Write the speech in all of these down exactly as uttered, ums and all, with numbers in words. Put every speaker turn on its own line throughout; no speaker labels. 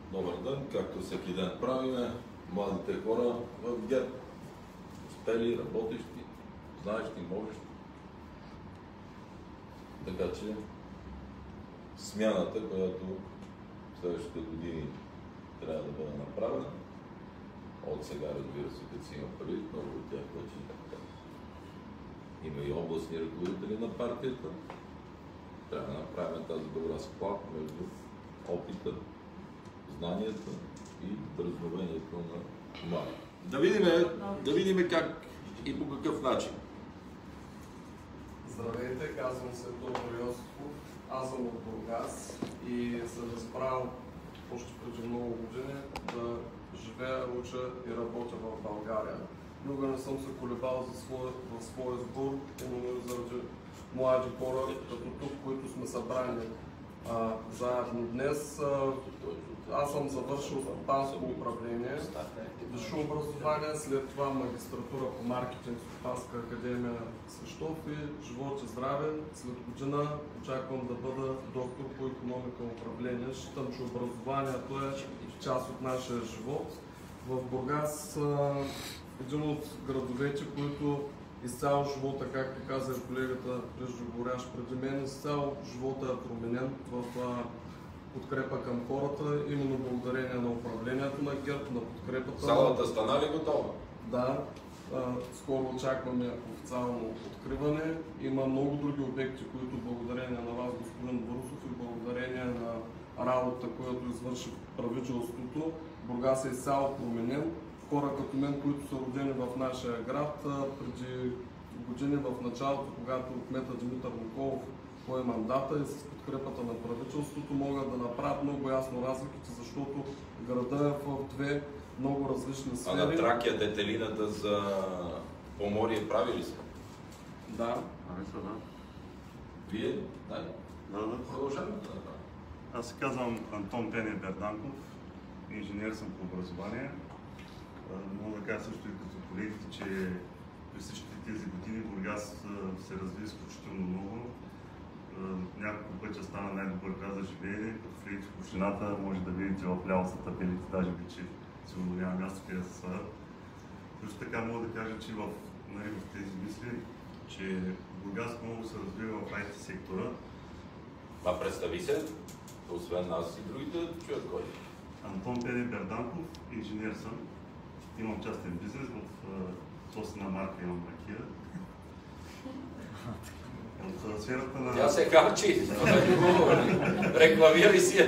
Добър ден, както всеки ден правиме, младите хора в ГЕРБ, успели, работещи, знаещи, можещи. Така че смяната, която в следващите години трябва да бъде направена, от сега, разбира се, като си има предвид, много от тях вече има и областни ръководители на партията. Трябва да направим тази добра склад между опита, знанията и дръзновението на млади. Да видим, да видим как и по какъв начин.
Здравейте, казвам се Тодор Йосифов. Аз съм от Бургас и съм избрал още преди много години да живея, уча и работя в България. Никога не съм се колебал за своя, в своя избор, именно заради млади хора, като тук, които сме събрани а, заедно днес. А, аз съм завършил стопанско управление, висше образование, след това магистратура по маркетинг, Стопанска академия Свищов и живот и здраве. След година очаквам да бъда доктор по икономика и управление. Считам, че образованието е част от нашия живот. В Бургас един от градовете, които изцяло живота, както каза и колегата преждеговорящ преди мен, изцяло живота е променен в подкрепа към хората, именно благодарение на управлението на ГЕРБ, на подкрепата.
Залата стана ли готова?
Да, скоро очакваме официално откриване. Има много други обекти, които благодарение на вас, господин Борисов, и благодарение на работа, която извърши правителството, Бургас е изцяло променен. Хора като мен, които са родени в нашия град, преди години в началото, когато кмета Димитър Николов пое мандата и с подкрепата на правителството, могат да направят много ясно разликите, защото града е в две много различни сфери.
А на Тракия детелината за Поморие прави ли се?
Да.
Ами са, да.
Вие? Да.
Да, да.
Продължаваме да направим.
Аз се казвам Антон Пене Берданков, инженер съм по образование. Мога да кажа също и като колегите, че през всичките тези години Бургас се разви изключително много. Няколко пъти стана най-добър град за живеене. Като влезете в общината, може да видите в ляво са табелите, даже би, че сигурно няма място, къде да се слагат. Също така мога да кажа, че в, нали, в тези мисли, че Бургас много се развива в ай ти сектора.
А представи се, освен нас и другите, чуят кой?
Антон Пене Берданков, инженер съм. Имам частен бизнес, в собствена марка имам ракия. От сферата на...
Тя се харчи. Рекламирай си.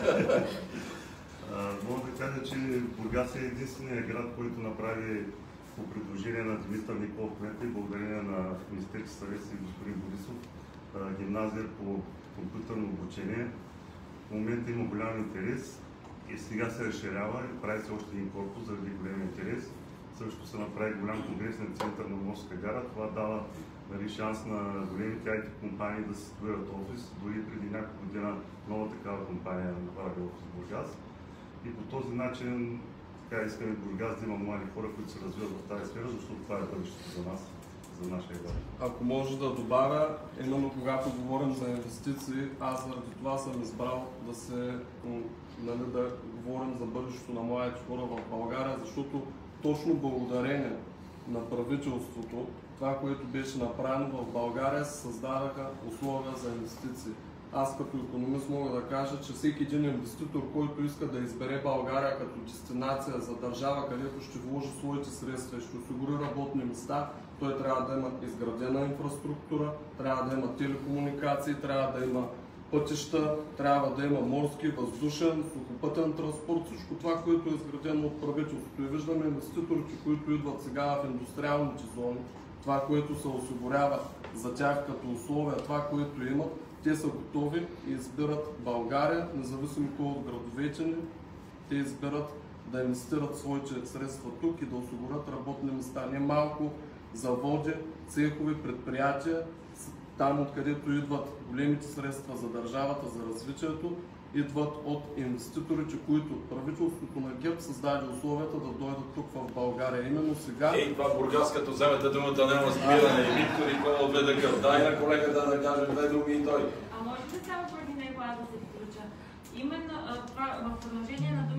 Мога да кажа, че Бургас е единственият град, който направи по предложение на Димитър Николов кмета и благодарение на Министерски съвет и господин Борисов гимназия по компютърно обучение. В момента има голям интерес и сега се разширява и прави се още един корпус заради голям интерес. Също се направи голям конгресен център на Морска гара. Това дава, нали, шанс на големите ай ти компании да се строят офис. Дори преди няколко година нова такава компания направи офис в Бургас. И по този начин така искаме Бургас да има млади хора, които се развиват в тази сфера, защото това е бъдещето за нас, за нашия град.
Ако може да добавя, именно когато говорим за инвестиции, аз заради това съм избрал да се, нали, да говорим за бъдещето на младите хора в България, защото точно благодарение на правителството, това, което беше направено в България, се създадаха условия за инвестиции. Аз като икономист мога да кажа, че всеки един инвеститор, който иска да избере България като дестинация за държава, където ще вложи своите средства и ще осигури работни места, той трябва да има изградена инфраструктура, трябва да има телекомуникации, трябва да има пътища, трябва да има морски, въздушен, сухопътен транспорт, всичко това, което е изградено от правителството. И виждаме инвеститорите, които идват сега в индустриалните зони, това, което се осигурява за тях като условия, това, което имат, те са готови и избират България, независимо кой от градовете ни, те избират да инвестират своите средства тук и да осигурят работни места. Не малко заводи, цехови, предприятия, там откъдето идват големите средства за държавата, за развитието, идват от инвеститорите, които правителството на ГЕРБ създаде условията да дойдат тук в България. Именно сега...
Ей, това Бургас, като вземете думата, няма спиране. И Виктор Никола отведе към. Дай на колегата да каже две думи и той.
А може ли само преди него аз да се включа? Именно това, в продължение на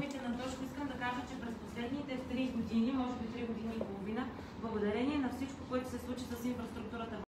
последните три години, може би три години и половина, благодарение на всичко, което се случи с инфраструктурата